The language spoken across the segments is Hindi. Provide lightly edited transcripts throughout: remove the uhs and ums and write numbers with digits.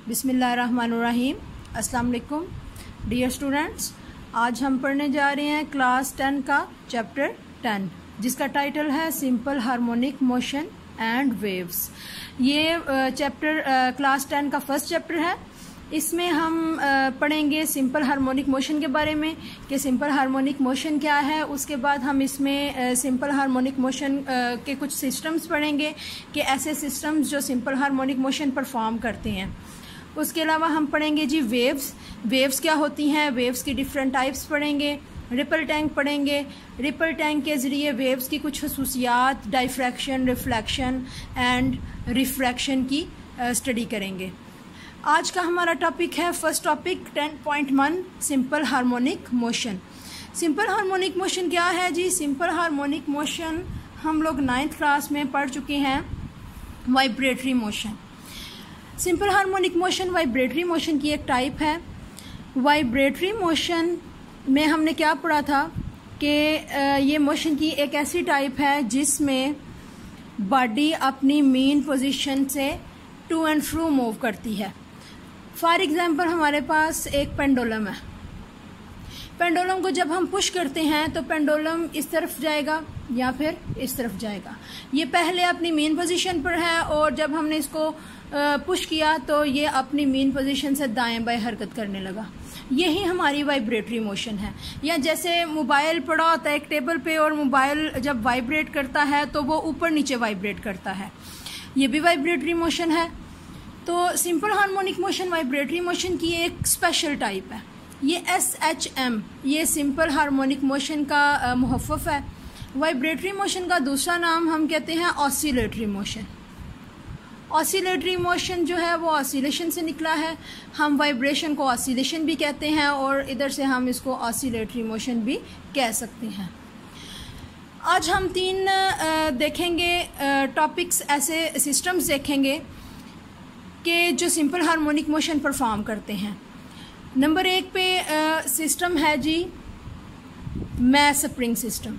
बिस्मिल्लाहिर्रहमानिर्रहीम। अस्सलाम वालेकुम डियर स्टूडेंट्स। आज हम पढ़ने जा रहे हैं क्लास 10 का चैप्टर 10 जिसका टाइटल है simple harmonic motion and waves. ये चैप्टर क्लास 10 का फर्स्ट चैप्टर है। इसमें हम पढ़ेंगे सिंपल हार्मोनिक मोशन के बारे में कि सिंपल हार्मोनिक मोशन क्या है। उसके बाद हम इसमें सिंपल हार्मोनिक मोशन के कुछ सिस्टम्स पढ़ेंगे कि ऐसे सिस्टम्स जो सिंपल हार्मोनिक मोशन परफॉर्म करते हैं। उसके अलावा हम पढ़ेंगे जी वेव्स क्या होती हैं, वेव्स की डिफरेंट टाइप्स पढ़ेंगे। रिपल टैंक पढ़ेंगे। रिपल टैंक के ज़रिए वेव्स की कुछ खसूसियात, डाइफ्रैक्शन, रिफ्लेक्शन एंड रिफ्रैक्शन की स्टडी करेंगे। आज का हमारा टॉपिक है first topic 10.1 simple harmonic motion. Simple harmonic motion क्या है जी? सिंपल हार्मोनिक मोशन हम लोग 9th क्लास में पढ़ चुके हैं। Vibratory motion, simple harmonic motion vibratory motion की एक टाइप है। वाइब्रेटरी मोशन में हमने क्या पढ़ा था कि ये मोशन की एक ऐसी टाइप है जिसमें बॉडी अपनी मेन पोजीशन से टू एंड फ्रो मूव करती है। फॉर एग्जांपल हमारे पास एक पेंडुलम है। पेंडुलम को जब हम पुश करते हैं तो पेंडुलम इस तरफ जाएगा या फिर इस तरफ जाएगा। ये पहले अपनी मेन पोजीशन पर है और जब हमने इसको पुश किया तो ये अपनी मेन पोजीशन से दाएं बाएं हरकत करने लगा। यही हमारी वाइब्रेटरी मोशन है। या जैसे मोबाइल पड़ा होता है एक टेबल पे और मोबाइल जब वाइब्रेट करता है तो वो ऊपर नीचे वाइब्रेट करता है, ये भी वाइब्रेटरी मोशन है। तो simple harmonic motion vibratory motion की एक स्पेशल टाइप है। ये SHM ये सिंपल हार्मोनिक मोशन का मुहफ़्फ़ है। वाइब्रेटरी मोशन का दूसरा नाम हम कहते हैं ऑसिलेटरी मोशन। ऑसिलेटरी मोशन जो है वो ऑसिलेशन से निकला है। हम वाइब्रेशन को ऑसिलेशन भी कहते हैं और इधर से हम इसको ऑसिलेटरी मोशन भी कह सकते हैं। आज हम 3 देखेंगे टॉपिक्स, ऐसे सिस्टम्स देखेंगे कि जो सिंपल हार्मोनिक मोशन परफॉर्म करते हैं। नंबर 1 पे सिस्टम है जी mass spring system.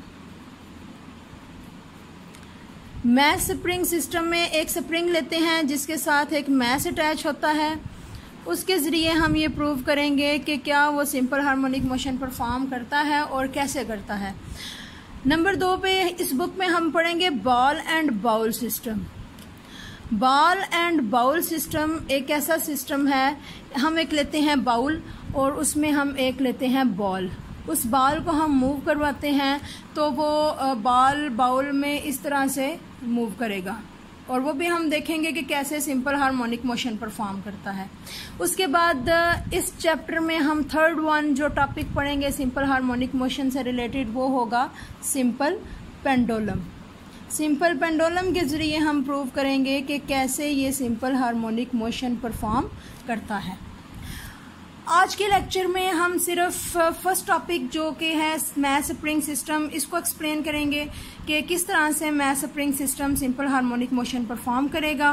Mass spring system में एक स्प्रिंग लेते हैं जिसके साथ एक मैस अटैच होता है। उसके ज़रिए हम ये प्रूव करेंगे कि क्या वो सिंपल हार्मोनिक मोशन परफॉर्म करता है और कैसे करता है। नंबर 2 पे इस बुक में हम पढ़ेंगे ball and bowl system. Ball and bowl system एक ऐसा सिस्टम है, हम एक लेते हैं बाउल और उसमें हम एक लेते हैं बॉल। उस बॉल को हम मूव करवाते हैं तो वो बॉल बाउल में इस तरह से मूव करेगा और वो भी हम देखेंगे कि कैसे सिंपल हार्मोनिक मोशन परफॉर्म करता है। उसके बाद इस चैप्टर में हम थर्ड वन जो टॉपिक पढ़ेंगे सिंपल हार्मोनिक मोशन से रिलेटेड वो होगा सिंपल पेंडुलम। सिंपल पेंडुलम के ज़रिए हम प्रूव करेंगे कि कैसे ये सिंपल हार्मोनिक मोशन परफॉर्म करता है। आज के लेक्चर में हम सिर्फ फर्स्ट टॉपिक जो कि है मैस स्प्रिंग सिस्टम इसको एक्सप्लेन करेंगे कि किस तरह से mass spring system simple harmonic motion perform करेगा।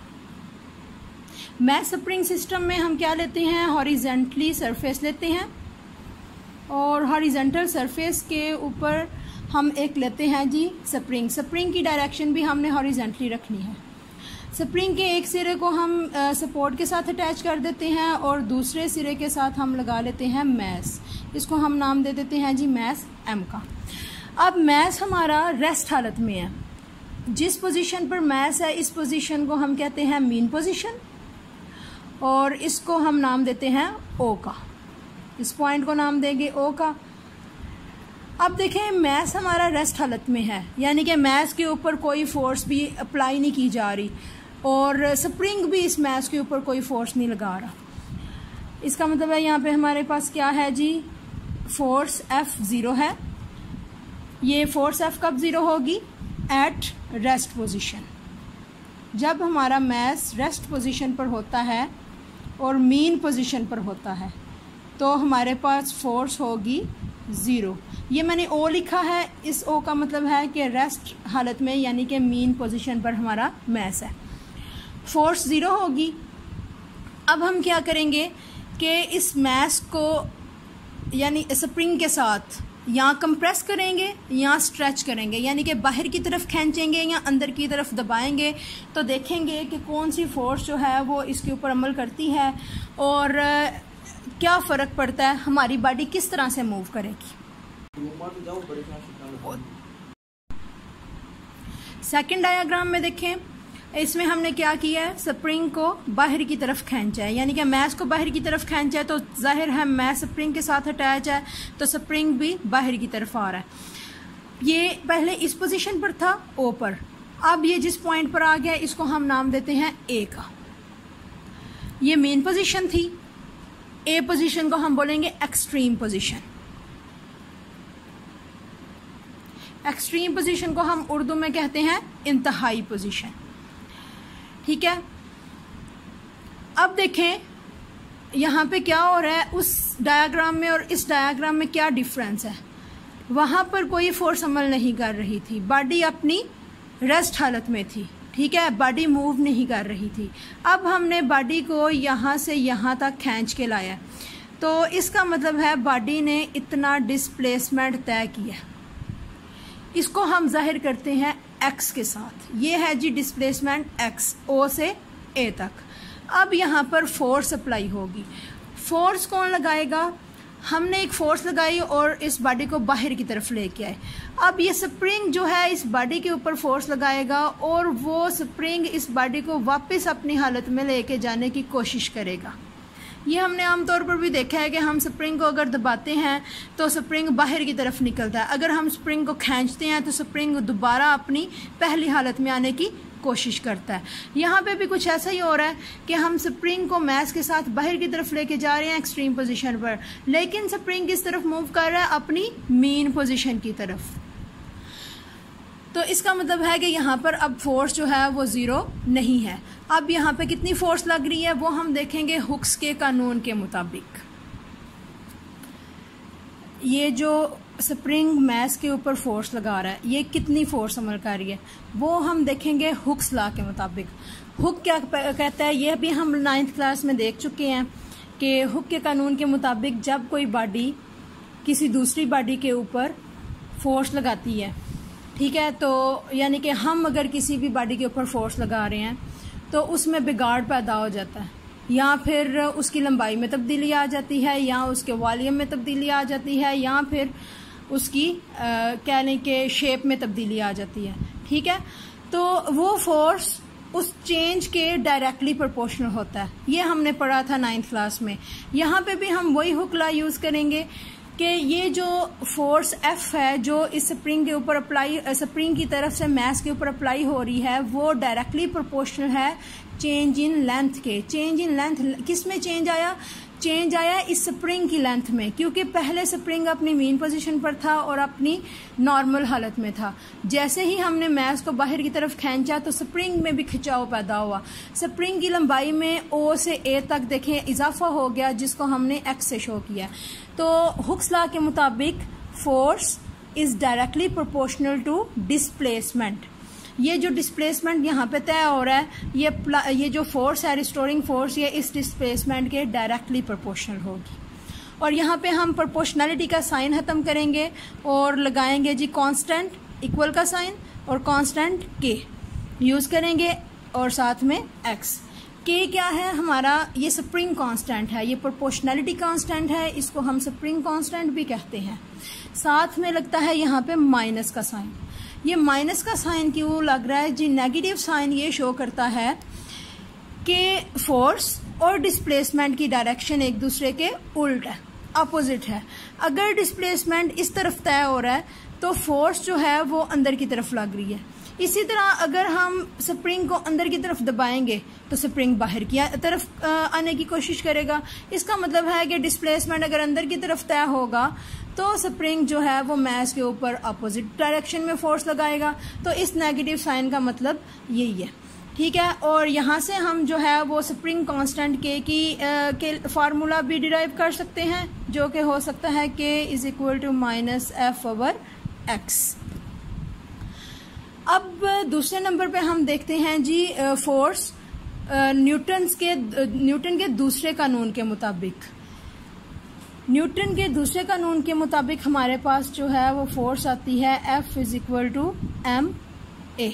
मैस स्प्रिंग सिस्टम में हम क्या लेते हैं, हॉरिजेंटली सरफेस लेते हैं और हॉरिजेंटल सरफेस के ऊपर हम एक लेते हैं जी स्प्रिंग। स्प्रिंग की डायरेक्शन भी हमने हॉरिजेंटली रखनी है। स्प्रिंग के एक सिरे को हम सपोर्ट के साथ अटैच कर देते हैं और दूसरे सिरे के साथ हम लगा लेते हैं मैस। इसको हम नाम दे देते हैं जी मैस M का। अब मैस हमारा रेस्ट हालत में है। जिस पोजीशन पर मैस है इस पोजीशन को हम कहते हैं मीन पोजीशन और इसको हम नाम देते हैं O का। इस पॉइंट को नाम देंगे O का। अब देखें मैस हमारा रेस्ट हालत में है, यानी कि मैस के ऊपर कोई फोर्स भी अप्लाई नहीं की जा रही और स्प्रिंग भी इस मैस के ऊपर कोई फोर्स नहीं लगा रहा। इसका मतलब है यहाँ पे हमारे पास क्या है जी, फोर्स F 0 है। ये फोर्स F कब 0 होगी? At rest position. जब हमारा मैस रेस्ट पोजीशन पर होता है और मीन पोजीशन पर होता है तो हमारे पास फोर्स होगी 0। ये मैंने O लिखा है, इस O का मतलब है कि रेस्ट हालत में यानी कि मीन पोजीशन पर हमारा मैस है, फोर्स 0 होगी। अब हम क्या करेंगे कि इस मैस को यानी स्प्रिंग के साथ या कंप्रेस करेंगे या स्ट्रेच करेंगे, यानी कि बाहर की तरफ खींचेंगे या अंदर की तरफ दबाएंगे, तो देखेंगे कि कौन सी फोर्स जो है वो इसके ऊपर अमल करती है और क्या फ़र्क पड़ता है, हमारी बॉडी किस तरह से मूव करेगी। सेकंड डायग्राम में देखें, इसमें हमने क्या किया है, स्प्रिंग को बाहर की तरफ खींचा है, यानी कि मैस को बाहर की तरफ खींचा है, तो जाहिर है मैस स्प्रिंग के साथ अटैच है, तो स्प्रिंग भी बाहर की तरफ आ रहा है। ये पहले इस पोजीशन पर था ओ पर, अब ये जिस पॉइंट पर आ गया इसको हम नाम देते हैं ए का। ये मेन पोजीशन थी, ए पोजीशन को हम बोलेंगे एक्सट्रीम पोजीशन। एक्सट्रीम पोजीशन को हम उर्दू में कहते हैं इंतहाई पोजीशन। ठीक है, अब देखें यहाँ पे क्या हो रहा है, उस डायग्राम में और इस डायग्राम में क्या डिफरेंस है। वहाँ पर कोई फोर्स अमल नहीं कर रही थी, बॉडी अपनी रेस्ट हालत में थी। ठीक है, बॉडी मूव नहीं कर रही थी। अब हमने बॉडी को यहाँ से यहाँ तक खींच के लाया, तो इसका मतलब है बॉडी ने इतना डिस्प्लेसमेंट तय किया। इसको हम जाहिर करते हैं एक्स के साथ। ये है जी डिस्प्लेसमेंट एक्स, ओ से ए तक। अब यहाँ पर फोर्स अप्लाई होगी। फोर्स कौन लगाएगा, हमने एक फोर्स लगाई और इस बॉडी को बाहर की तरफ लेके आए। अब ये स्प्रिंग जो है इस बॉडी के ऊपर फोर्स लगाएगा और वो स्प्रिंग इस बॉडी को वापस अपनी हालत में लेके जाने की कोशिश करेगा। ये हमने आमतौर पर भी देखा है कि हम स्प्रिंग को अगर दबाते हैं तो स्प्रिंग बाहर की तरफ निकलता है, अगर हम स्प्रिंग को खींचते हैं तो स्प्रिंग दोबारा अपनी पहली हालत में आने की कोशिश करता है। यहाँ पे भी कुछ ऐसा ही हो रहा है कि हम स्प्रिंग को मैस के साथ बाहर की तरफ लेके जा रहे हैं एक्सट्रीम पोजीशन पर, लेकिन स्प्रिंग किस तरफ मूव कर रहा है, अपनी मेन पोजीशन की तरफ। तो इसका मतलब है कि यहाँ पर अब फोर्स जो है वो ज़ीरो नहीं है। अब यहाँ पे कितनी फोर्स लग रही है वो हम देखेंगे हुक्स के कानून के मुताबिक। ये जो स्प्रिंग मैस के ऊपर फोर्स लगा रहा है, ये कितनी फोर्स अमल कर रही है वो हम देखेंगे हुक्स लॉ के मुताबिक। हुक क्या कहता है, ये भी हम 9th क्लास में देख चुके हैं कि हुक के कानून के मुताबिक जब कोई बॉडी किसी दूसरी बॉडी के ऊपर फोर्स लगाती है, ठीक है, तो यानी कि हम अगर किसी भी बॉडी के ऊपर फोर्स लगा रहे हैं तो उसमें बिगाड़ पैदा हो जाता है, या फिर उसकी लंबाई में तब्दीली आ जाती है, या उसके वॉल्यूम में तब्दीली आ जाती है, या फिर उसकी कहने के शेप में तब्दीली आ जाती है। ठीक है, तो वो फोर्स उस चेंज के डायरेक्टली प्रोपोर्शनल होता है। ये हमने पढ़ा था 9th क्लास में। यहाँ पे भी हम वही हुक लॉ यूज़ करेंगे कि ये जो फोर्स F है जो इस स्प्रिंग के ऊपर अप्लाई, स्प्रिंग की तरफ से मैस के ऊपर अप्लाई हो रही है, वो डायरेक्टली प्रोपोर्शनल है चेंज इन लेंथ के। चेंज इन लेंथ किस में चेंज आया, चेंज आया इस स्प्रिंग की लेंथ में, क्योंकि पहले स्प्रिंग अपनी मेन पोजीशन पर था और अपनी नॉर्मल हालत में था। जैसे ही हमने मैस को बाहर की तरफ खींचा तो स्प्रिंग में भी खिंचाव पैदा हुआ। स्प्रिंग की लंबाई में ओ से ए तक देखें इजाफा हो गया, जिसको हमने एक्स से शो किया। तो हुक्स लॉ के मुताबिक force is directly proportional to displacement. ये जो डिस्प्लेसमेंट यहाँ पे तय हो रहा है, ये जो फोर्स है रिस्टोरिंग फोर्स, ये इस डिस्प्लेसमेंट के डायरेक्टली प्रोपोर्शनल होगी। और यहाँ पे हम प्रोपोर्शनैलिटी का साइन खत्म करेंगे और लगाएंगे जी कांस्टेंट इक्वल का साइन और कांस्टेंट के यूज़ करेंगे और साथ में एक्स। के क्या है हमारा, ये स्प्रिंग कांस्टेंट है, ये प्रोपोर्शनैलिटी कांस्टेंट है, इसको हम स्प्रिंग कांस्टेंट भी कहते हैं। साथ में लगता है यहाँ पे माइनस का साइन। ये माइनस का साइन क्यों लग रहा है जी, नेगेटिव साइन ये शो करता है कि फोर्स और डिस्प्लेसमेंट की डायरेक्शन एक दूसरे के उल्ट है, अपोजिट है। अगर डिस्प्लेसमेंट इस तरफ तय हो रहा है तो फोर्स जो है वो अंदर की तरफ लग रही है। इसी तरह अगर हम स्प्रिंग को अंदर की तरफ दबाएंगे तो स्प्रिंग बाहर की तरफ आने की कोशिश करेगा। इसका मतलब है कि डिस्प्लेसमेंट अगर अंदर की तरफ तय होगा तो स्प्रिंग जो है वो मैस के ऊपर अपोजिट डायरेक्शन में फोर्स लगाएगा। तो इस नेगेटिव साइन का मतलब यही है। ठीक है, और यहाँ से हम जो है वो स्प्रिंग कांस्टेंट के फार्मूला भी डिराइव कर सकते हैं, जो कि हो सकता है k is equal to minus F/x। अब दूसरे नंबर पे हम देखते हैं जी फोर्स न्यूटन के दूसरे कानून के मुताबिक। न्यूटन के दूसरे कानून के मुताबिक हमारे पास जो है वो फोर्स आती है F is equal to ma।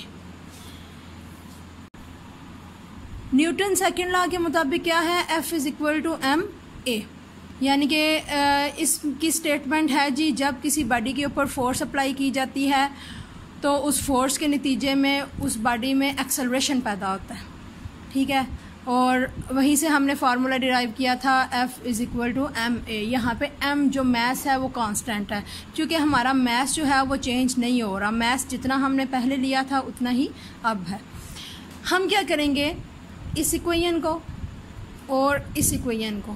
Newton second law के मुताबिक क्या है, F is equal to ma, यानी कि इसकी स्टेटमेंट है जी, जब किसी बॉडी के ऊपर फोर्स अप्लाई की जाती है तो उस फोर्स के नतीजे में उस बॉडी में एक्सेलरेशन पैदा होता है। ठीक है, और वहीं से हमने फार्मूला डिराइव किया था F is equal to ma। यहाँ पे m जो मैस है वो कांस्टेंट है, क्योंकि हमारा मैस जो है वो चेंज नहीं हो रहा, मैस जितना हमने पहले लिया था उतना ही अब है। हम क्या करेंगे, इस इक्वेशन को और इस इक्वेशन को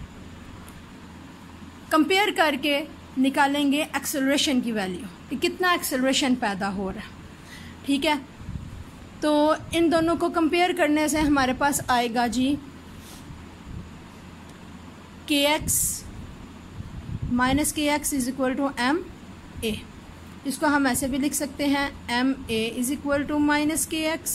कंपेयर करके निकालेंगे एक्सेलरेशन की वैल्यू कि कितना एक्सेलरेशन पैदा हो रहा है। ठीक है, तो इन दोनों को कंपेयर करने से हमारे पास आएगा जी kx minus kx is equal to ma। इसको हम ऐसे भी लिख सकते हैं ma is equal to minus kx।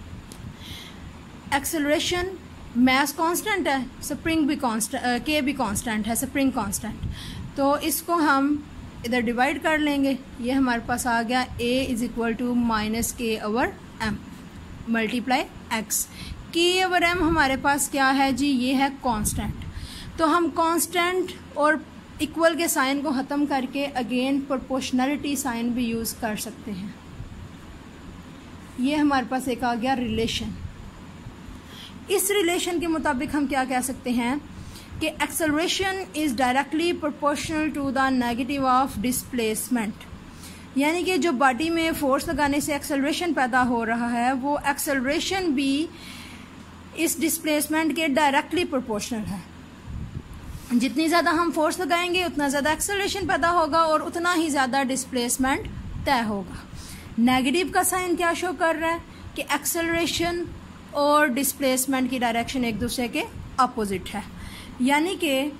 Acceleration mass constant है, स्प्रिंग भी कांस्टेंट, k भी कांस्टेंट है, स्प्रिंग कांस्टेंट, तो इसको हम इधर डिवाइड कर लेंगे। ये हमारे पास आ गया a is equal to minus k over m multiply x। k over m हमारे पास क्या है जी, ये है कांस्टेंट। तो हम कांस्टेंट और इक्वल के साइन को ख़त्म करके अगेन प्रोपोर्शनलिटी साइन भी यूज़ कर सकते हैं। ये हमारे पास एक आ गया रिलेशन। इस रिलेशन के मुताबिक हम क्या कह सकते हैं कि acceleration is directly proportional to the negative of displacement, यानी कि जो बॉडी में फोर्स लगाने से एक्सेलरेशन पैदा हो रहा है वो एक्सेलरेशन भी इस डिस्प्लेसमेंट के डायरेक्टली प्रोपोर्शनल है। जितनी ज़्यादा हम फोर्स लगाएंगे उतना ज़्यादा एक्सेलरेशन पैदा होगा और उतना ही ज़्यादा डिस्प्लेसमेंट तय होगा। नेगेटिव का साइन क्या शो कर रहा है कि एक्सेलरेशन और डिस्प्लेसमेंट की डायरेक्शन एक दूसरे के अपोजिट है, यानी कि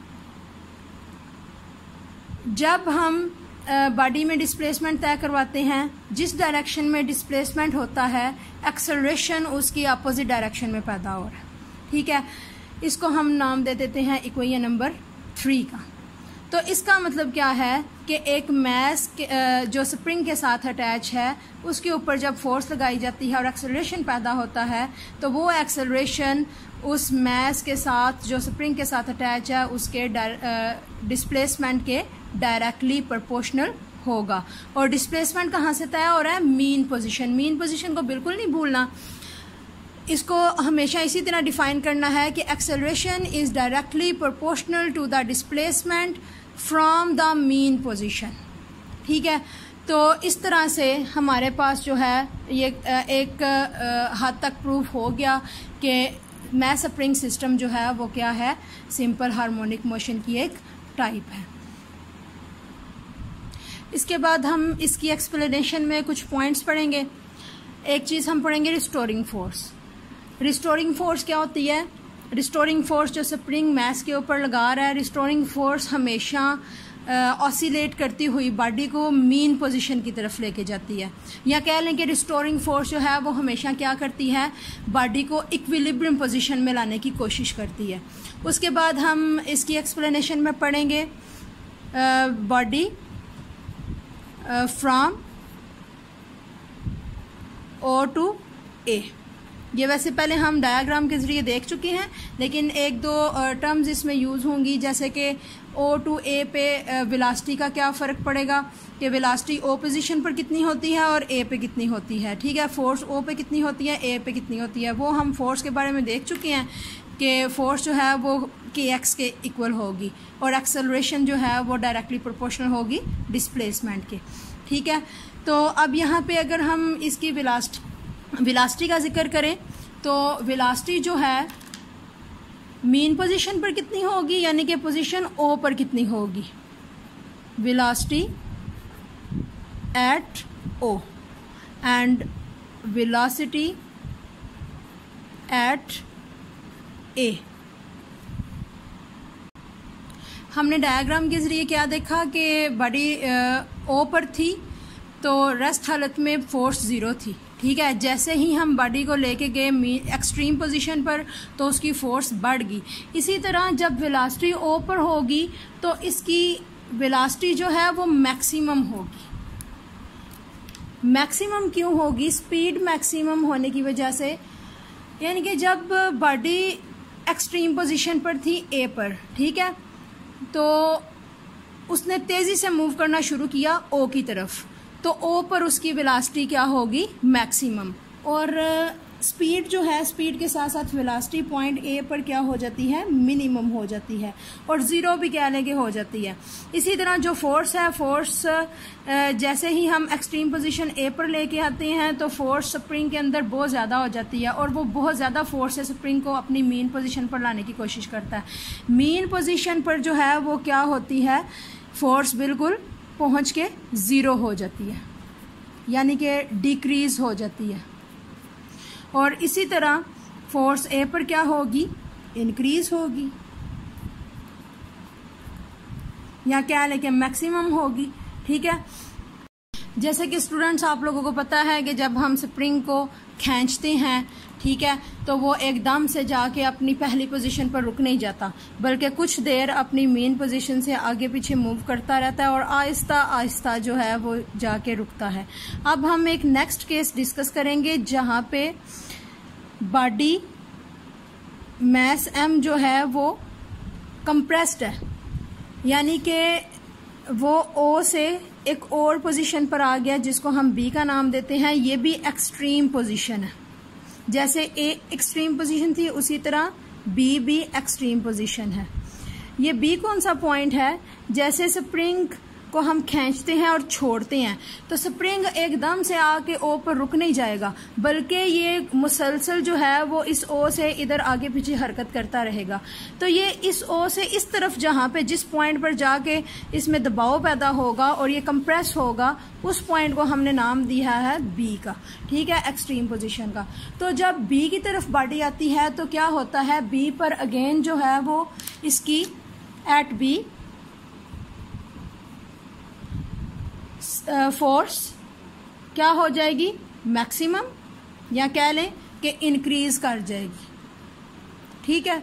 जब हम बॉडी में डिस्प्लेसमेंट तय करवाते हैं, जिस डायरेक्शन में डिस्प्लेसमेंट होता है एक्सेलरेशन उसकी अपोजिट डायरेक्शन में पैदा हो रहा है। ठीक है, इसको हम नाम दे देते हैं इक्वेशन नंबर 3 का। तो इसका मतलब क्या है कि एक मैस जो स्प्रिंग के साथ अटैच है उसके ऊपर जब फोर्स लगाई जाती है और एक्सेलरेशन पैदा होता है तो वो एक्सेलरेशन उस मैस के साथ जो स्प्रिंग के साथ अटैच है उसके डिस्प्लेसमेंट के डायरेक्टली प्रोपोर्शनल होगा। और डिस्प्लेसमेंट कहाँ से तय हो रहा है, मीन पोजीशन। मीन पोजीशन को बिल्कुल नहीं भूलना, इसको हमेशा इसी तरह डिफाइन करना है कि acceleration is directly proportional to the displacement from the mean position. ठीक है, तो इस तरह से हमारे पास जो है ये एक हद तक प्रूफ हो गया कि मैस स्प्रिंग सिस्टम जो है वो क्या है, सिंपल हार्मोनिक मोशन की एक टाइप है। इसके बाद हम इसकी एक्सप्लेनेशन में कुछ पॉइंट्स पढ़ेंगे। एक चीज़ हम पढ़ेंगे रिस्टोरिंग फोर्स। रिस्टोरिंग फोर्स क्या होती है, रिस्टोरिंग फोर्स जो स्प्रिंग मैस के ऊपर लगा रहा है, रिस्टोरिंग फोर्स हमेशा ऑसिलेट करती हुई बॉडी को मीन पोजीशन की तरफ लेके जाती है, या कह लें कि रिस्टोरिंग फोर्स जो है वो हमेशा क्या करती है, बॉडी को इक्विलिब्रियम पोजीशन में लाने की कोशिश करती है। उसके बाद हम इसकी एक्सप्लेनेशन में पढ़ेंगे body from O to A। ये वैसे पहले हम डायग्राम के ज़रिए देख चुके हैं, लेकिन एक दो टर्म्स इसमें यूज़ होंगी, जैसे कि O टू A पे वेलोसिटी का क्या फ़र्क पड़ेगा कि वेलोसिटी O पोजीशन पर कितनी होती है और A पे कितनी होती है। ठीक है, फोर्स O पे कितनी होती है, A पे कितनी होती है, वो हम फोर्स के बारे में देख चुके हैं कि फोर्स जो है वो kx के इक्वल होगी और एक्सेलरेशन जो है वो डायरेक्टली प्रोपोर्शनल होगी डिस्प्लेसमेंट के। ठीक है, तो अब यहाँ पे अगर हम इसकी वेलोसिटी का जिक्र करें तो वेलोसिटी जो है मीन पोजीशन पर कितनी होगी, यानी कि पोजीशन O पर कितनी होगी, velocity at O and velocity at A। हमने डायग्राम के ज़रिए क्या देखा कि बॉडी O पर थी तो रेस्ट हालत में फोर्स 0 थी, ठीक है। जैसे ही हम बॉडी को लेके गए एक्सट्रीम पोजीशन पर तो उसकी फोर्स बढ़ गई। इसी तरह जब वेलोसिटी ओ पर होगी तो इसकी वेलोसिटी जो है वो मैक्सिमम होगी। मैक्सिमम क्यों होगी? स्पीड मैक्सिमम होने की वजह से, यानी कि जब बॉडी एक्सट्रीम पोजीशन पर थी ए पर, ठीक है, तो उसने तेज़ी से मूव करना शुरू किया ओ की तरफ, तो ओ पर उसकी वेलोसिटी क्या होगी? मैक्सिमम। और स्पीड जो है, स्पीड के साथ साथ वेलोसिटी पॉइंट ए पर क्या हो जाती है? मिनिमम हो जाती है, और ज़ीरो भी कह लेंगे हो जाती है। इसी तरह जो फोर्स है, फोर्स जैसे ही हम एक्सट्रीम पोजीशन ए पर लेके आते हैं तो फोर्स स्प्रिंग के अंदर बहुत ज़्यादा हो जाती है, और वो बहुत ज़्यादा फोर्स है स्प्रिंग को अपनी मेन पोजीशन पर लाने की कोशिश करता है। मेन पोजीशन पर जो है वो क्या होती है? फोर्स बिल्कुल पहुंच के ज़ीरो हो जाती है, यानी कि डिक्रीज़ हो जाती है। और इसी तरह फोर्स ए पर क्या होगी? इंक्रीज होगी, या क्या लेके मैक्सिमम होगी, ठीक है। जैसे कि स्टूडेंट्स आप लोगों को पता है कि जब हम स्प्रिंग को खींचते हैं, ठीक है, तो वो एकदम से जाके अपनी पहली पोजीशन पर रुक नहीं जाता, बल्कि कुछ देर अपनी मेन पोजीशन से आगे पीछे मूव करता रहता है और आहिस्ता आहिस्ता जो है वो जाके रुकता है। अब हम एक नेक्स्ट केस डिस्कस करेंगे जहाँ पे बॉडी मास m जो है वो कंप्रेस्ड है, यानी कि वो O से एक और पोजीशन पर आ गया जिसको हम B का नाम देते हैं। ये भी एक्सट्रीम पोजीशन है, जैसे A एक्सट्रीम पोजीशन थी उसी तरह B भी एक्सट्रीम पोजीशन है। ये B कौन सा पॉइंट है? जैसे स्प्रिंग को हम खींचते हैं और छोड़ते हैं तो स्प्रिंग एकदम से आके ओ पर रुक नहीं जाएगा, बल्कि ये मुसलसल जो है वो इस ओ से इधर आगे पीछे हरकत करता रहेगा। तो ये इस ओ से इस तरफ जहाँ पे जिस पॉइंट पर जाके इसमें दबाव पैदा होगा और ये कंप्रेस होगा, उस पॉइंट को हमने नाम दिया है बी का, ठीक है, एक्सट्रीम पोजीशन का। तो जब बी की तरफ बॉडी आती है तो क्या होता है? बी पर अगेन जो है वो इसकी एट बी फोर्स क्या हो जाएगी? मैक्सिमम, या कह लें कि इंक्रीज कर जाएगी, ठीक है।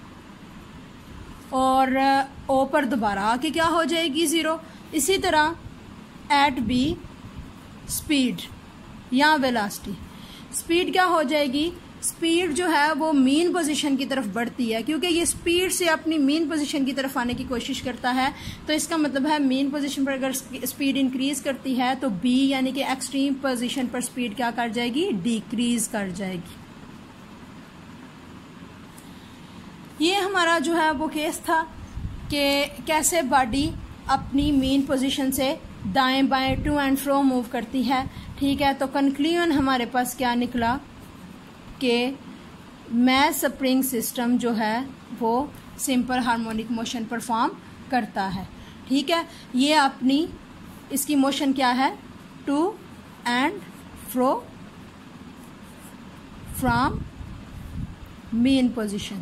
और ओ पर दोबारा आके क्या हो जाएगी? ज़ीरो। इसी तरह एट बी स्पीड या वेलोसिटी, स्पीड क्या हो जाएगी? स्पीड जो है वो मीन पोजीशन की तरफ बढ़ती है, क्योंकि ये स्पीड से अपनी मीन पोजीशन की तरफ आने की कोशिश करता है। तो इसका मतलब है मीन पोजीशन पर अगर स्पीड इंक्रीज करती है तो बी यानी कि एक्सट्रीम पोजीशन पर स्पीड क्या कर जाएगी? डिक्रीज कर जाएगी। ये हमारा जो है वो केस था कि कैसे बॉडी अपनी मेन पोजीशन से दाएं बाएं टू एंड फ्रो मूव करती है, ठीक है। तो कंक्लूजन हमारे पास क्या निकला कि मास स्प्रिंग सिस्टम जो है वो सिंपल हार्मोनिक मोशन परफॉर्म करता है, ठीक है। ये अपनी इसकी मोशन क्या है? To and fro from mean position.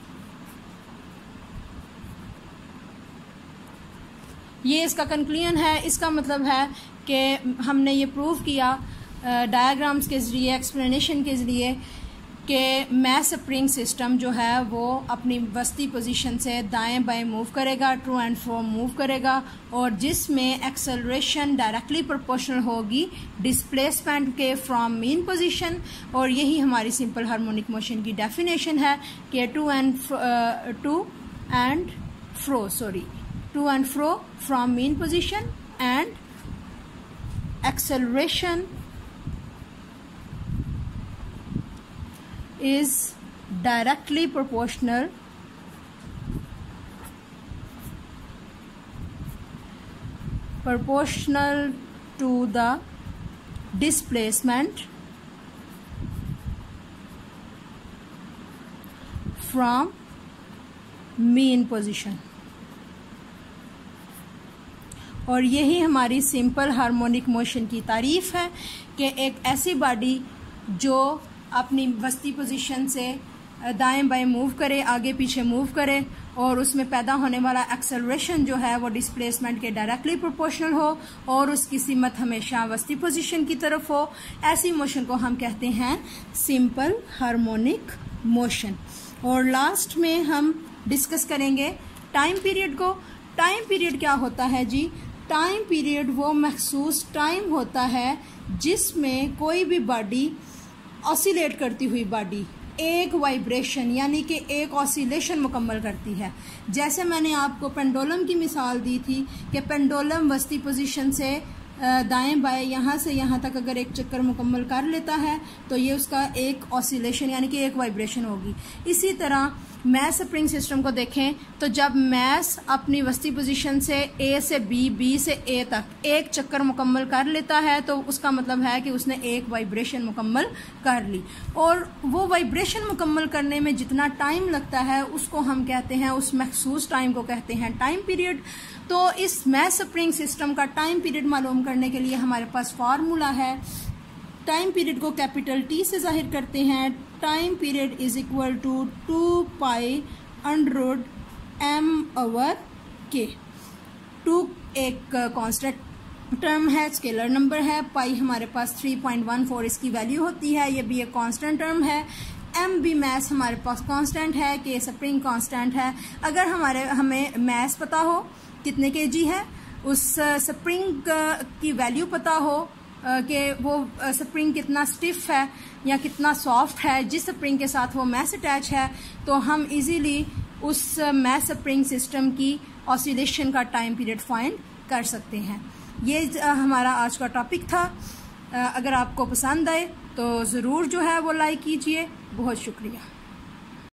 ये इसका कंक्लूजन है। इसका मतलब है कि हमने ये प्रूव किया डायग्राम्स के ज़रिए, एक्सप्लेनेशन के ज़रिए, कि मास स्प्रिंग सिस्टम जो है वो अपनी वस्ती पोजीशन से दाएं बाएं मूव करेगा, टू एंड फ्रो मूव करेगा, और जिसमें एक्सेलरेशन डायरेक्टली प्रोपोर्शनल होगी डिस्प्लेसमेंट के फ्रॉम मेन पोजीशन। और यही हमारी सिंपल हार्मोनिक मोशन की डेफिनेशन है कि to and fro from mean position and acceleration is directly proportional to the displacement from mean position। और यही हमारी सिंपल हार्मोनिक मोशन की तारीफ है कि एक ऐसी बॉडी जो अपनी वस्ती पोजीशन से दाएं बाएं मूव करे, आगे पीछे मूव करे, और उसमें पैदा होने वाला एक्सेलरेशन जो है वो डिस्प्लेसमेंट के डायरेक्टली प्रोपोर्शनल हो और उसकी सिमत हमेशा वस्ती पोजीशन की तरफ हो, ऐसी मोशन को हम कहते हैं सिंपल हार्मोनिक मोशन। और लास्ट में हम डिस्कस करेंगे टाइम पीरियड को। टाइम पीरियड क्या होता है जी? टाइम पीरियड वो मखसूस टाइम होता है जिसमें कोई भी बॉडी ऑसिलेट करती हुई बॉडी एक वाइब्रेशन यानी कि एक ऑसिलेशन मुकम्मल करती है। जैसे मैंने आपको पेंडुलम की मिसाल दी थी कि पेंडुलम वस्ती पोजीशन से दाएं बाएं यहाँ से यहाँ तक अगर एक चक्कर मुकम्मल कर लेता है तो ये उसका एक ऑसिलेशन यानी कि एक वाइब्रेशन होगी। इसी तरह मैस स्प्रिंग सिस्टम को देखें तो जब मैस अपनी वस्ती पोजीशन से ए से बी से ए तक एक चक्कर मुकम्मल कर लेता है तो उसका मतलब है कि उसने एक वाइब्रेशन मुकम्मल कर ली, और वो वाइब्रेशन मुकम्मल करने में जितना टाइम लगता है उसको हम कहते हैं, उस मखसूस टाइम को कहते हैं टाइम पीरियड। तो इस मैस स्प्रिंग सिस्टम का टाइम पीरियड मालूम करने के लिए हमारे पास फार्मूला है। टाइम पीरियड को कैपिटल टी से जाहिर करते हैं। Time period is equal to 2 pi under m/k। 2 एक कांस्टेंट टर्म है, स्केलर नंबर है। पाई हमारे पास 3.14 इसकी वैल्यू होती है, ये भी एक कांस्टेंट टर्म है। m भी मैस हमारे पास कांस्टेंट है, के स्प्रिंग कांस्टेंट है। अगर हमें मैस पता हो कितने kg है, उस स्प्रिंग की वैल्यू पता हो कि वो स्प्रिंग कितना स्टिफ है या कितना सॉफ्ट है जिस स्प्रिंग के साथ वो मैस अटैच है, तो हम इजीली उस मैस स्प्रिंग सिस्टम की ऑसिलेशन का टाइम पीरियड फाइंड कर सकते हैं। ये हमारा आज का टॉपिक था। अगर आपको पसंद आए तो ज़रूर जो है वो लाइक कीजिए। बहुत शुक्रिया।